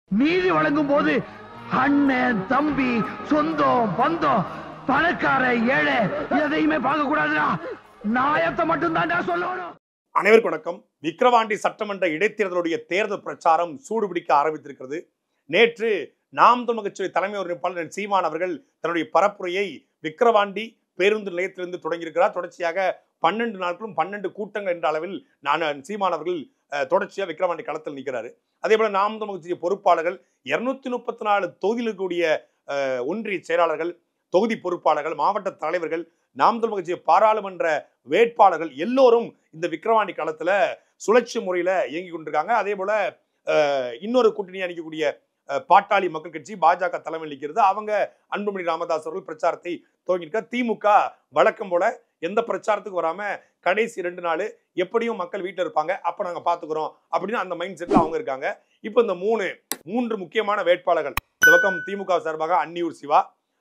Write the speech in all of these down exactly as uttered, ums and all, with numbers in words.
நீதி வழங்கும் போது அண்ணன் தம்பி சொந்தம் பந்தம் பணக்கார ஏழை எதையுமே பார்க்க கூடாதுடா. நாயத்தை மட்டும் தான்டா சொல்லணும். அனைவருக்கும் வணக்கம். விக்கிரவாண்டி சட்டமன்ற இடைத்தேர்தலுடைய தேர்தல் பிரச்சாரம் சூடுபிடிக்க ஆரம்பித்திருக்கிறது. நேற்று நாம் தமிழர் கட்சி தலைமை ஒருங்கிணைப்பாளர் சீமான் அவர்கள் தன்னுடைய பரப்புரையை விக்கிரவாண்டி பேருந்து நிலையத்திலிருந்து தொடங்கியிருக்கிறார். தொடர்ச்சியாக பன்னெண்டு நாட்களும் பன்னெண்டு கூட்டங்கள் என்ற அளவில் நான் சீமான் அவர்கள் தொடர்ச்சியாக விக்கிரவாண்டி களத்தில் நிற்கிறாரு. அதே போல நாம் தமிழர் கட்சி பொறுப்பாளர்கள் இருநூத்தி முப்பத்தி நாலு தொகுதியில் இருக்கக்கூடிய ஒன்றிய செயலாளர்கள், தொகுதி பொறுப்பாளர்கள், மாவட்ட தலைவர்கள், நாம் தமிழர் கட்சி பாராளுமன்ற வேட்பாளர்கள் எல்லோரும் இந்த விக்கிரவாண்டி களத்துல சுழற்சி முறையில இயங்கி கொண்டிருக்காங்க. அதே போல இன்னொரு கூட்டணி அணிக்கக்கூடிய பாட்டாளி மக்கள் கட்சி பாஜக தலைமையில் நிற்கிறது. அவங்க அன்புமணி ராமதாஸ் அவர்கள் பிரச்சாரத்தை துவங்கியிருக்க. திமுக வழக்கம் போல எந்த பிரச்சாரத்துக்கு வராம கடைசி ரெண்டு நாள் எப்படியும் மக்கள் வீட்டில் இருப்பாங்க, அப்ப நாங்க பாத்துக்கிறோம் அப்படின்னு அந்த மைண்ட் செட்ல அவங்க இருக்காங்க. இப்ப இந்த மூணு மூன்று முக்கியமான வேட்பாளர்கள், இந்த பக்கம் திமுக சார்பாக அன்னியூர் சிவா,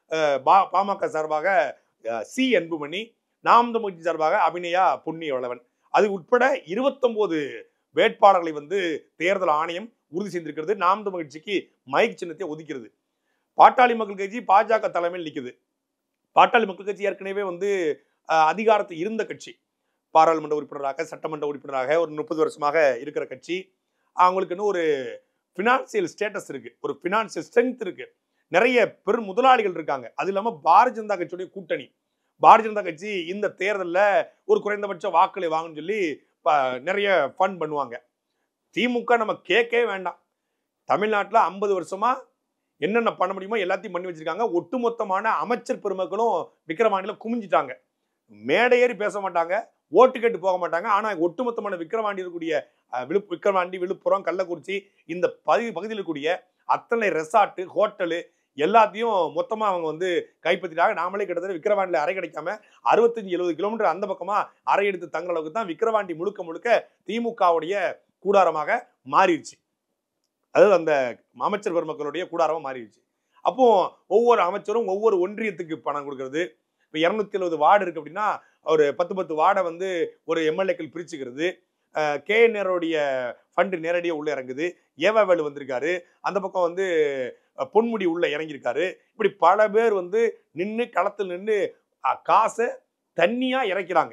பாமக சார்பாக சி அன்புமணி, நாம் தமிழர் சார்பாக அபிநயா புண்ணியவளவன், அது உட்பட இருபத்தி ஒன்பது வேட்பாளர்களை வந்து தேர்தல் ஆணையம் உறுதி செய்திருக்கிறது. நாம் தமிழர் கட்சிக்கு மைக் சின்னத்தை ஒதுக்கிறது. பாட்டாளி மக்கள் கட்சி பாஜக தலைமையில் நிற்குது. பாட்டாளி மக்கள் கட்சி ஏற்கனவே வந்து அதிகாரத்தில் இருந்த கட்சி, பாராளுமன்ற உறுப்பினராக சட்டமன்ற உறுப்பினராக ஒரு முப்பது வருஷமாக இருக்கிற கட்சி. அவங்களுக்குன்னு ஒரு பினான்சியல் ஸ்டேட்டஸ் இருக்கு, ஒரு பினான்சியல் ஸ்ட்ரென்த் இருக்கு, நிறைய பெரும் முதலாளிகள் இருக்காங்க. அது இல்லாம பாரதிய ஜனதா கட்சியுடைய கூட்டணி, பாரதிய ஜனதா கட்சி இந்த தேர்தலில் ஒரு குறைந்தபட்ச வாக்குகளை வாங்கன்னு சொல்லி நிறைய ஃபண்ட் பண்ணுவாங்க. திமுக நம்ம கேட்கவே வேண்டாம். தமிழ்நாட்டில் ஐம்பது வருஷமா என்னென்ன பண்ண முடியுமோ எல்லாத்தையும் பண்ணி வச்சிருக்காங்க. ஒட்டுமொத்தமான அமைச்சர் பெருமக்களும் விக்கிரவாண்டியில் குமிஞ்சிட்டாங்க. மேடையேறி பேச மாட்டாங்க, ஓட்டு கேட்டு போக மாட்டாங்க. ஆனால் ஒட்டுமொத்தமான விக்கிரவாண்டி இருக்கக்கூடிய விழு விக்கிரவாண்டி விழுப்புரம் கள்ளக்குறிச்சி இந்த பகுதி பகுதியில் இருக்கக்கூடிய அத்தனை ரெசார்ட்டு ஹோட்டலு எல்லாத்தையும் மொத்தமாக அவங்க வந்து கைப்பற்றிட்டாங்க. நாமளே கிட்டத்தட்ட விக்கிரவாண்டியில் அறை கிடைக்காம அறுபத்தஞ்சு எழுபது கிலோமீட்டர் அந்த பக்கமாக அறை எடுத்து தங்குற அளவுக்கு தான் விக்கிரவாண்டி முழுக்க முழுக்க திமுகவுடைய கூடாரமாக மாறிடுச்சு. அதாவது அந்த அமைச்சர் பெருமக்களுடைய கூடாரமாக மாறிடுச்சு. அப்போ ஒவ்வொரு அமைச்சரும் ஒவ்வொரு ஒன்றியத்துக்கு பணம் கொடுக்கறது. இப்போ இரநூத்தி எழுபது வார்டு இருக்கு அப்படின்னா ஒரு பத்து பத்து வார்டை வந்து ஒரு எம்எல்ஏக்கள் பிரிச்சுக்கிறது. கே நேருடைய ஃபண்டு நேரடியாக உள்ள இறங்குது. ஏவாவேலு வந்திருக்காரு, அந்த பக்கம் வந்து பொன்முடி உள்ள இறங்கியிருக்காரு. இப்படி பல பேர் வந்து நின்று களத்தில் நின்று காசை தண்ணியா இறக்கிறாங்க.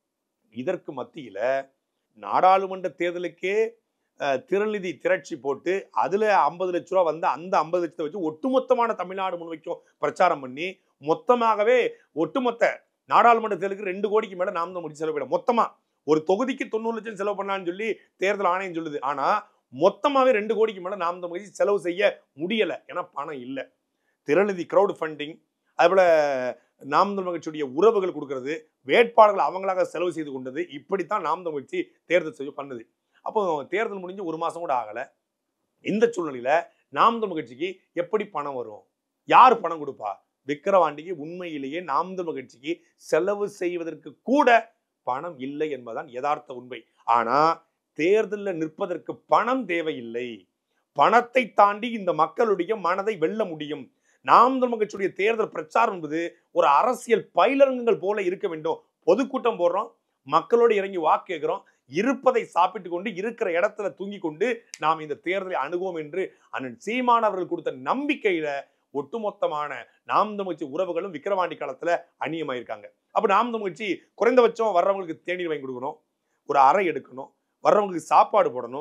இதற்கு மத்தியில நாடாளுமன்ற தேர்தலுக்கே திரள்நிதி திரட்சி போட்டு அதுல ஐம்பது லட்ச ரூபா வந்து அந்த ஐம்பது லட்சத்தை வச்சு ஒட்டுமொத்தமான தமிழ்நாடு முன்வைக்கும் பிரச்சாரம் பண்ணி மொத்தமாகவே ஒட்டுமொத்த நாடாளுமன்ற தேர்தலுக்கு ரெண்டு கோடிக்கு மேல நாம் தான் முடிச்சு செலவிட மொத்தமா ஒரு தொகுதிக்கு தொண்ணூறு லட்சம் செலவு பண்ணான்னு சொல்லி தேர்தல் ஆணையம் சொல்லுது. ஆனா மொத்தமாவே ரெண்டு கோடிக்கு மேல நாம் தமிழ் செலவு செய்ய முடியல, ஏன்னா பணம் இல்லை. திரள்நிதி கிரௌட் ஃபண்டிங், அதுபோல நாம் தமிழ் கட்சியுடைய உறவுகள் கொடுக்கறது, வேட்பாளர்கள் அவங்களாக செலவு செய்து கொண்டது, இப்படித்தான் நாம் தமிழ் கட்சி தேர்தல் செய்ய பண்ணுது. அப்போ தேர்தல் முடிஞ்சு ஒரு மாசம் கூட ஆகல. இந்த சூழ்நிலையில நாம் தமிழ் கட்சிக்கு எப்படி பணம் வரும்? யார் பணம் கொடுப்பா? விக்கிரவாண்டிக்கு உண்மையிலேயே நாம் தமிழ் கட்சிக்கு செலவு செய்வதற்கு கூட பணம் இல்லை என்பதுதான் யதார்த்த உண்மை. ஆனா தேர்தலில் நிற்பதற்கு பணம் தேவையில்லை. பணத்தை தாண்டி இந்த மக்களுடைய மனதை வெல்ல முடியும். நாம் தமிழர் கட்சியுடைய தேர்தல் பிரச்சாரம் என்பது ஒரு அரசியல் பயிலரங்குகள் போல இருக்க வேண்டும். பொதுக்கூட்டம் போடுறோம், மக்களோடு இறங்கி வாக்கு கேட்கிறோம், இருப்பதை சாப்பிட்டு கொண்டு இருக்கிற இடத்துல தூங்கி கொண்டு நாம் இந்த தேர்தலை அணுகுவோம் என்று அண்ணன் சீமான் அவர்கள் கொடுத்த நம்பிக்கையில ஒட்டுமொத்தமான நாம் தமிழர் கட்சி உறவுகளும் விக்கிரவாண்டி காலத்துல அந்நியமாயிருக்காங்க. அப்ப நாம் தமிழர் கட்சி குறைந்தபட்சம் வர்றவங்களுக்கு தேநீர் வாங்கி கொடுக்கணும், ஒரு அறை எடுக்கணும், வர்றவங்களுக்கு சாப்பாடு போடணும்,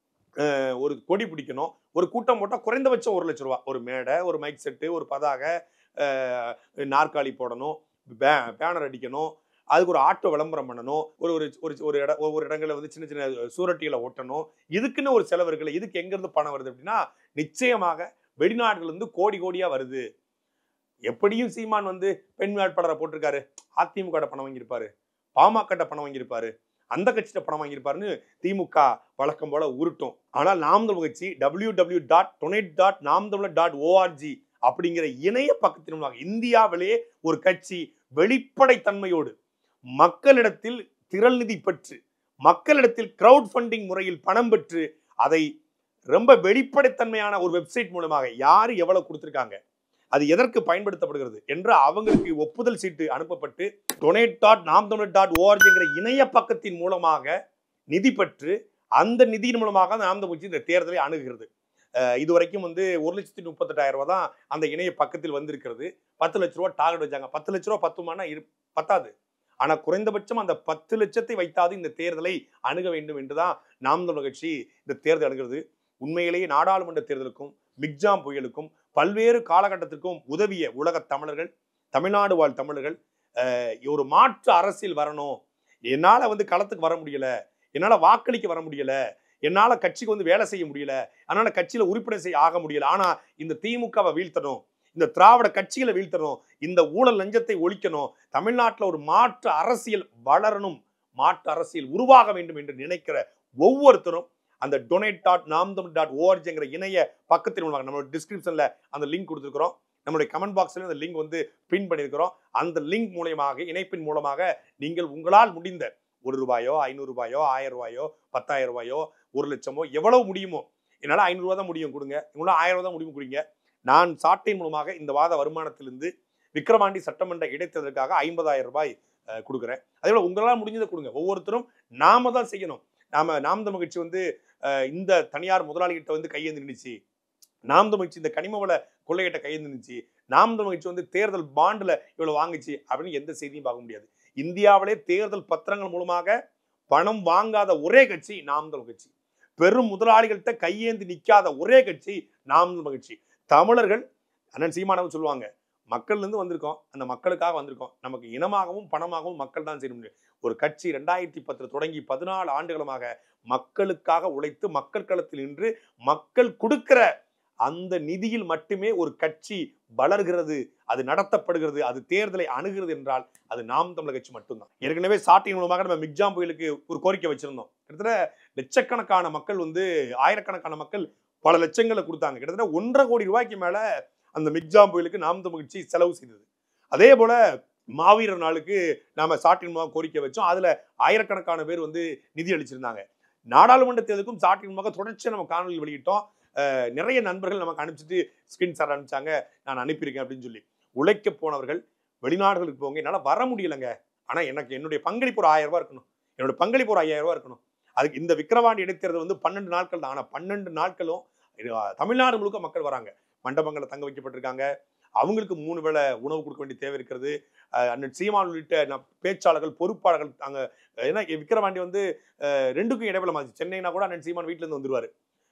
ஒரு கொடி பிடிக்கணும், ஒரு கூட்டம் போட்டால் குறைந்தபட்சம் ஒரு லட்ச ரூபா, ஒரு மேடை, ஒரு மைக் செட்டு, ஒரு பதாகை, நாற்காலி போடணும், பேனர் அடிக்கணும், அதுக்கு ஒரு ஆட்டோ விளம்பரம் பண்ணணும், ஒரு ஒரு ஒரு இட ஒவ்வொரு இடங்களில் வந்து சின்ன சின்ன சூரட்டிகளை ஒட்டணும். இதுக்குன்னு ஒரு செலவு இருக்குல்ல. இதுக்கு எங்கேருந்து பணம் வருது அப்படின்னா நிச்சயமாக வெளிநாடுகள் இருந்து கோடி கோடியா வருது. எப்படியும் சீமான் வந்து பெண் வேட்பாளரை போட்டிருக்காரு, அதிமுக பணம் வாங்கியிருப்பாரு, பாமக பணம் வாங்கியிருப்பாரு, அந்த கட்சியில பணம் வாங்கியிருப்பாருன்னு திமுக வழக்கம் போல உருட்டும். ஆனால் Naam Tamilar Katchi W W dot donate dot Naam Tamilar dot O R G அப்படிங்கிற இணைய பக்கத்தின் மூலமாக இந்தியாவிலேயே ஒரு கட்சி வெளிப்படைத்தன்மையோடு மக்களிடத்தில் திரள் நிதி பெற்று மக்களிடத்தில் கிரவுட் ஃபண்டிங் முறையில் பணம் பெற்று அதை ரொம்ப வெளிப்படைத்தன்மையான ஒரு வெப்சைட் மூலமாக யாரு எவ்வளவு கொடுத்திருக்காங்க, அது எதற்கு பயன்படுத்தப்படுகிறது என்று அவங்களுக்கு ஒப்புதல் சீட்டு அனுப்பப்பட்டு donate dot Naam Tamilar dot ஓஆர்ஜிங்கிற இணைய பக்கத்தின் மூலமாக நிதி பெற்று அந்த நிதியின் மூலமாக நாம் தமிழர் கட்சி இந்த தேர்தலை அணுகுகிறது. இது வரைக்கும் வந்து ஒரு லட்சத்தி முப்பத்தெட்டாயிரம் ரூபாய் தான் அந்த இணைய பக்கத்தில் வந்திருக்கிறது. பத்து லட்ச ரூபா டார்கெட் வச்சாங்க. பத்து லட்ச ரூபா பத்துமானா இரு பத்தாது. ஆனா குறைந்தபட்சம் அந்த பத்து லட்சத்தை வைத்தாவது இந்த தேர்தலை அணுக வேண்டும் என்றுதான் நாம் தமிழர் கட்சி இந்த தேர்தல் அணுகிறது. உண்மையிலேயே நாடாளுமன்ற தேர்தலுக்கும் மிக்ஜாம் புயலுக்கும் பல்வேறு காலகட்டத்திற்கும் உதவிய உலக தமிழர்கள், தமிழ்நாடு வாழ் தமிழர்கள் ஒரு மாற்று அரசியல் வரணும், என்னால வந்து களத்துக்கு வர முடியல, என்னால வாக்களிக்க வர முடியல, என்னால கட்சிக்கு வந்து வேலை செய்ய முடியல, அதனால கட்சியில உறுப்பினர் செய்ய ஆக முடியல, ஆனா இந்த திமுகவை வீழ்த்தணும், இந்த திராவிட கட்சிகளை வீழ்த்தணும், இந்த ஊழல் லஞ்சத்தை ஒழிக்கணும், தமிழ்நாட்டில் ஒரு மாற்று அரசியல் வளரணும், மாற்று அரசியல் உருவாக வேண்டும் என்று நினைக்கிற ஒவ்வொருத்தரும் அந்த டொனேட் டாட் நாம் தமிழ் டாட் ஓஆர்ஜிங்கிற இணைய பக்கத்தில் உள்ள நம்மளோட டிஸ்கிரிப்ஷன்ல அந்த லிங்க் கொடுத்துருக்கிறோம். நம்மளுடைய கமெண்ட் பாக்ஸ்ல அந்த லிங்க் வந்து பின் பண்ணியிருக்கிறோம். அந்த லிங்க் மூலமாக, இணைப்பின் மூலமாக நீங்கள் உங்களால் முடிந்த ஒரு ரூபாயோ ஐநூறு ரூபாயோ ஆயிரம் ரூபாயோ பத்தாயிரம் ரூபாயோ ஒரு லட்சமோ எவ்வளவு முடியுமோ, என்னால் ஐநூறு ரூபா தான் முடியும் கொடுங்க, இவங்களாம் ஆயிரம் ரூபா தான் முடியும் கொடுங்க. நான் சாட்டின் மூலமாக இந்த வாத வருமானத்திலிருந்து விக்கிரவாண்டி சட்டமன்ற இடைத்தேர்தலுக்காக ஐம்பதாயிரம் ரூபாய் கொடுக்குறேன். அதே போல உங்களால் முடிஞ்சதை கொடுங்க. ஒவ்வொருத்தரும் நாம தான் செய்யணும். நாம நாம் தமிழ் கட்சி வந்து இந்த தனியார் முதலாளிகிட்ட வந்து கையேந்து நின்றுச்சு, நாம் தமிழ் கட்சி இந்த கனிமவள கொள்ளையிட்ட கையேந்து நின்றுச்சு, நாம் தமிழ் கட்சி வந்து தேர்தல் பாண்டுல இவ்வளவு வாங்குச்சு அப்படின்னு எந்த செய்தியும் பார்க்க முடியாது. இந்தியாவிலே தேர்தல் பத்திரங்கள் மூலமாக பணம் வாங்காத ஒரே கட்சி நாம் தமிழ் கட்சி. பெரும் முதலாளிகள்கிட்ட கையேந்தி நிற்காத ஒரே கட்சி நாம் தமிழ் கட்சி. தமிழர்கள் அண்ணன் சீமானவன் சொல்லுவாங்க, மக்கள்ல இருந்து வந்திருக்கோம், அந்த மக்களுக்காக வந்திருக்கோம், நமக்கு இனமாகவும் பணமாகவும் மக்கள் தான் செய்ய முடியும். ஒரு கட்சி ரெண்டாயிரத்தி பத்துல தொடங்கி பதினாலு ஆண்டுகளமாக மக்களுக்காக உழைத்து மக்கள் களத்தில் நின்று மக்கள் கொடுக்கிற அந்த நிதியில் மட்டுமே ஒரு கட்சி வளர்கிறது, அது நடத்தப்படுகிறது, அது தேர்தலை அணுகிறது என்றால் அது நாம் தமிழர் கட்சி மட்டும்தான். ஏற்கனவே சாட்டின் மூலமாக நம்ம மிக்ஜாம் புயலுக்கு ஒரு கோரிக்கை வச்சிருந்தோம். கிட்டத்தட்ட லட்சக்கணக்கான மக்கள் வந்து ஆயிரக்கணக்கான மக்கள் பல லட்சங்களை கொடுத்தாங்க. கிட்டத்தட்ட ஒன்றரை கோடி ரூபாய்க்கு மேல அந்த மிக்ஜாம் புயலுக்கு நாம் தமிழ் கட்சி செலவு செய்தது. அதே போல மாவீரர் நாளுக்கு நாம சாட்டின் மூலமாக கோரிக்கை வச்சோம். அதுல ஆயிரக்கணக்கான பேர் வந்து நிதி அளிச்சிருந்தாங்க. நாடாளுமன்ற தேர்தலுக்கும் சாட்டின் மூலமாக தொடர்ச்சியா நம்ம காணொலி வெளியிட்டோம். நிறைய நண்பர்கள் நமக்கு அனுப்பிச்சிட்டு ஸ்கிரீன்ஷாட் அனுப்பிச்சாங்க, நான் அனுப்பியிருக்கேன் அப்படின்னு சொல்லி. உழைக்க போனவர்கள் வெளிநாடுகளுக்கு போங்க, என்னால வர முடியலங்க, ஆனா எனக்கு என்னுடைய பங்களிப்பு ஒரு ஆயிரம் ரூபாய் இருக்கணும், என்னோட பங்களிப்பு ஒரு ஐயாயிரம் ரூபாய் இருக்கணும். அதுக்கு இந்த விக்கிரவாண்டி இடைத்தேர்தல் வந்து பன்னெண்டு நாட்கள் தான். ஆனா பன்னெண்டு நாட்களும் தமிழ்நாடு முழுக்க மக்கள் வராங்க. மண்டபங்களை தங்க வைக்கப்பட்டிருக்காங்க. அவங்களுக்கு மூணு வேளை உணவு கொடுக்க வேண்டிய தேவை இருக்கிறது. அண்ணன் சீமான் உள்ளிட்ட பேச்சாளர்கள், பொறுப்பாளர்கள் அங்க, ஏன்னா விக்கிரவாண்டி வந்து ரெண்டுக்கும் இடைவெளி மாதிரி. சென்னைனா கூட அண்ணன் சீமான் வீட்டுல இருந்து வந்துருவாரு,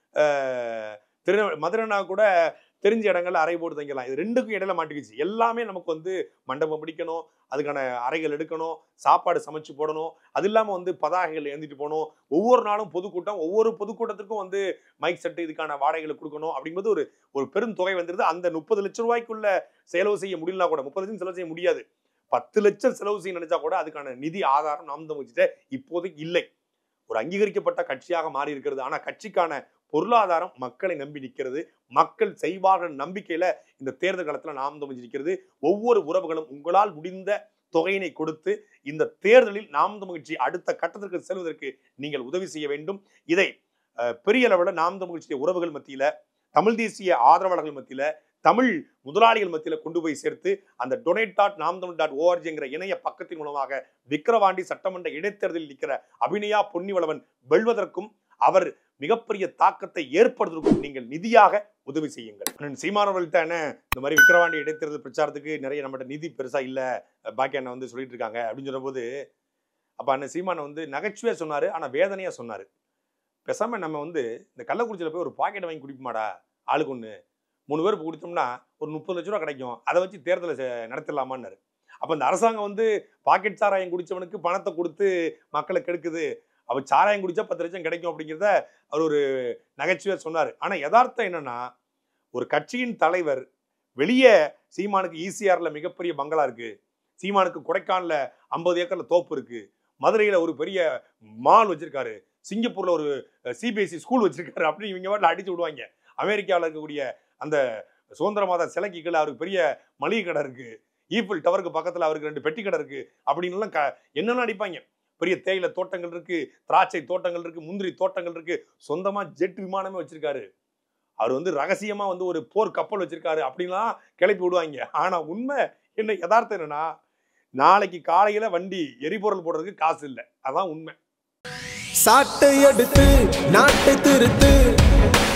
திரு மதுரைனா கூட தெரிஞ்ச இடங்கள்ல அறை போட்டு தங்கலாம். இது ரெண்டுக்கும் இடையில மாட்டிக்கிச்சு. எல்லாமே நமக்கு வந்து மண்டபம் பிடிக்கணும், அதுக்கான அறைகள் எடுக்கணும், சாப்பாடு சமைச்சு போடணும், அது இல்லாம வந்து பதாகைகள் ஏந்திட்டு போகணும், ஒவ்வொரு நாளும் பொதுக்கூட்டம், ஒவ்வொரு பொதுக்கூட்டத்துக்கும் வந்து மைக் செட்டு இதுக்கான வாடகைகளை கொடுக்கணும். அப்படிங்கிறது ஒரு ஒரு பெரும் தொகை வந்துருது. அந்த முப்பது லட்சம் ரூபாய்க்குள்ள செலவு செய்ய முடியலனா கூட, முப்பது லட்சம் செலவு செய்ய முடியாது, பத்து லட்சம் செலவு செய்ய நினைச்சா கூட அதுக்கான நிதி ஆதாரம் நாம் தமிழ் இப்போதைக்கு இல்லை. ஒரு அங்கீகரிக்கப்பட்ட கட்சியாக மாறி இருக்கிறது. ஆனா கட்சிக்கான பொருளாதாரம் மக்களை நம்பி நிற்கிறது. மக்கள் செய்வார்கள் நம்பிக்கையில இந்த தேர்தல் காலத்துல நாம் தமிழ் நிற்கிறது. ஒவ்வொரு உறவுகளும் உங்களால் முடிந்த தொகையினை கொடுத்து இந்த தேர்தலில் நாம் தமிழ் கட்சி அடுத்த கட்டத்திற்கு செல்வதற்கு நீங்கள் உதவி செய்ய வேண்டும். இதை பெரிய அளவில் நாம் தமிழ் கட்சிய உறவுகள் மத்தியில, தமிழ் தேசிய ஆதரவாளர்கள் மத்தியில, தமிழ் முதலாளிகள் மத்தியில கொண்டு போய் சேர்த்து அந்த டொனேட் டாட் நாம் தமிழ் டாட் ஓஆர்ஜிங்கிற இணைய பக்கத்தின் மூலமாக விக்கிரவாண்டி சட்டமன்ற இடைத்தேர்தலில் நிற்கிற அபிநயா பொன்னிவளவன் வெல்வதற்கும் அவர் மிகப்பெரிய தாக்கத்தை ஏற்படுத்துவதற்கும் நீங்கள் நிதியாக உதவி செய்யுங்கள். சீமானவர்கள்ட்ட என்ன இந்த மாதிரி விக்கிரவாண்டி இடைத்தேர்தல் பிரச்சாரத்துக்கு நிறைய நம்மகிட்ட நிதி பெருசா இல்ல, பாக்கி அண்ணன் வந்து சொல்லிட்டு இருக்காங்க அப்படின்னு சொன்னபோது, அப்ப அண்ணன் சீமான வந்து நகைச்சுவையா சொன்னாரு, ஆனா வேதனையா சொன்னாரு. பேசாம நம்ம வந்து இந்த கள்ளக்குறிச்சியில போய் ஒரு பாக்கெட் வாங்கி குடிப்போமாடா, ஆளுக்கு ஒண்ணு மூணு பேர் குடித்தோம்னா ஒரு முப்பது லட்ச ரூபா கிடைக்கும், அதை வச்சு தேர்தலை நடத்திடலாமான்னாரு. அப்ப இந்த அரசாங்கம் வந்து பாக்கெட் சாராயம் குடிச்சவனுக்கு பணத்தை கொடுத்து மக்களை கெடுக்குது, அவ சாராயம் குடிச்சா பத்து லட்சம் கிடைக்கும் அப்படிங்கிறத அவர் ஒரு நகைச்சுவையா சொன்னாரு. ஆனா யதார்த்தம் என்னன்னா, ஒரு கட்சியின் தலைவர் வெளியே சீமானுக்கு ஈசிஆர்ல மிகப்பெரிய பங்களா இருக்கு, சீமானுக்கு கொடைக்கானல்ல ஐம்பது ஏக்கர்ல தோப்பு இருக்கு, மதுரையில ஒரு பெரிய மால் வச்சிருக்காரு, சிங்கப்பூர்ல ஒரு சிபிஎஸ்இ ஸ்கூல் வச்சிருக்காரு அப்படின்னு இவங்க வாட்டில் அடிச்சு விடுவாங்க. அமெரிக்காவில் இருக்கக்கூடிய அந்த சுதந்திர மாத சிலைக்கு கீழே அவருக்கு பெரிய மளிகை கடை இருக்கு, ஈஃபில் டவருக்கு பக்கத்துல அவருக்கு ரெண்டு பெட்டி கடை இருக்கு அப்படின்னு எல்லாம் என்னென்ன அடிப்பாங்க. பெரிய தேயிலை தோட்டங்கள் இருக்கு, திராட்சை தோட்டங்கள் இருக்கு, முந்திரி தோட்டங்கள் இருக்கு, சொந்தமா ஜெட் விமானமே வச்சிருக்காரு, அவர் வந்து ரகசியமா வந்து ஒரு போர் கப்பல் வச்சிருக்காரு அப்படின்லாம் கிளப்பி விடுவாங்க. ஆனா உண்மை என்ன, யதார்த்தம் என்னன்னா, நாளைக்கு காலையில வண்டி எரிபொருள் போடுறதுக்கு காசு இல்லை, அதான் உண்மை. சாட்டை எடுத்து நாட்டை திருத்து,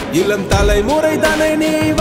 இளம் தலைமுறை தானே நீ